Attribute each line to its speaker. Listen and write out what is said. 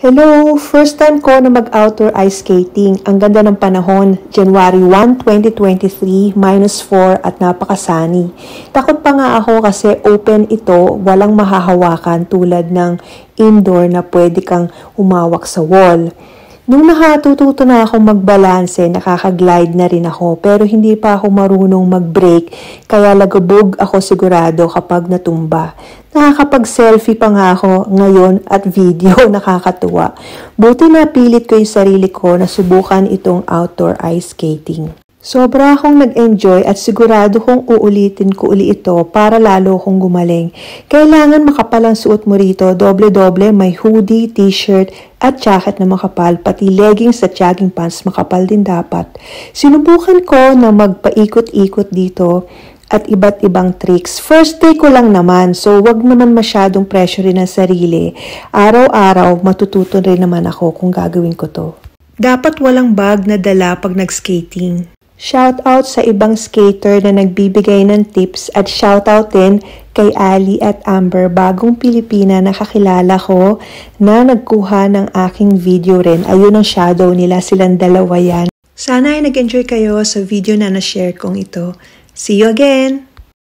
Speaker 1: Hello! First time ko na mag-outdoor ice skating. Ang ganda ng panahon, January 1, 2023, -4 at napaka-sunny. Takot pa nga ako kasi open ito, walang mahahawakan tulad ng indoor na pwede kang umawak sa wall. Nung nakatututo na ako magbalanse, nakaka-glide na rin ako pero hindi pa ako marunong mag-brake kaya lagabog ako sigurado kapag natumba. Nakakapag-selfie pa nga ako ngayon at video, nakakatuwa. Buti napilit ko yung sarili ko na subukan itong outdoor ice skating. Sobra akong nag-enjoy at sigurado kong uulitin ko uli ito para lalo akong gumaling. Kailangan makapal ang suot mo rito, doble-doble, may hoodie, t-shirt at jacket na makapal, pati leggings at jogging pants makapal din dapat. Sinubukan ko na magpaikot-ikot dito at iba't ibang tricks. First day ko lang naman, so wag naman masyadong pressure rin ang sarili. Araw-araw matututo rin naman ako kung gagawin ko to. Dapat walang bag na dala pag nag-skating. Shoutout sa ibang skater na nagbibigay ng tips at shoutout din kay Ali at Amber, bagong Pilipina na kakilala ko na nagkuha ng aking video rin. Ayun ang shadow nila, silang dalawa yan. Sana ay nag-enjoy kayo sa video na na-share kong ito. See you again!